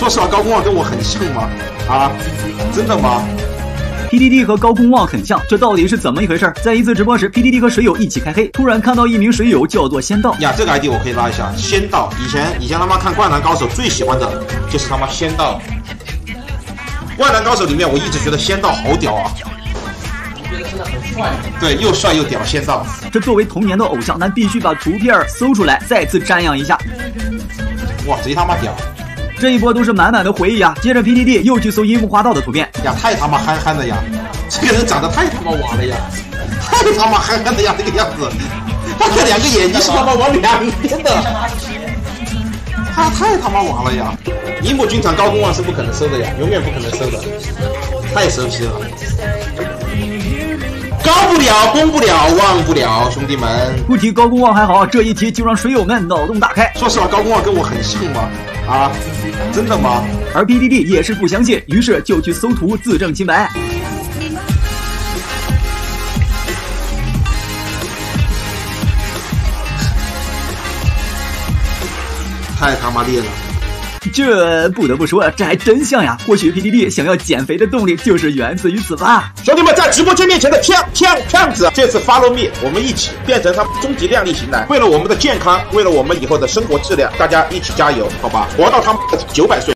说实话，高公望跟我很像吗？啊，真的吗？ PDD 和高公望很像，这到底是怎么一回事？在一次直播时 ，PDD 和水友一起开黑，突然看到一名水友叫做仙道呀，这个 ID 我可以拉一下。仙道，以前他妈看《灌篮高手》最喜欢的就是他妈仙道。《灌篮高手》里面我一直觉得仙道好屌啊， 我觉得真的很帅。对， 又帅又屌，仙道。 这作为童年的偶像，咱必须把图片搜出来，再次瞻仰一下。 哇，贼他妈屌！ 这一波都是满满的回忆啊！接着 PDD 又去搜樱木花道的图片呀，太他妈憨憨的呀！这个人长得太他妈瓦了呀！太他妈憨憨的呀，这个样子，他这两个眼睛是他妈往两边的，他太他妈瓦了呀！樱木军团高公望是不可能收的呀，永远不可能收的，太蛇皮了。高不了，攻不了，忘不了，兄弟们！ 不提高公望还好，这一提就让水友们脑洞大开。 说实话，高公望跟我很像吗？啊，真的吗？ 而 PDD 也是不相信，于是就去搜图自证清白。 太他妈烈了！ 这不得不说，这还真像呀！或许 PDD 想要减肥的动力就是源自于此吧。 兄弟们，在直播间面前的胖子，这次 follow me， 我们一起变成他终极靓丽型男。为了我们的健康，为了我们以后的生活质量，大家一起加油，好吧？活到他们900岁。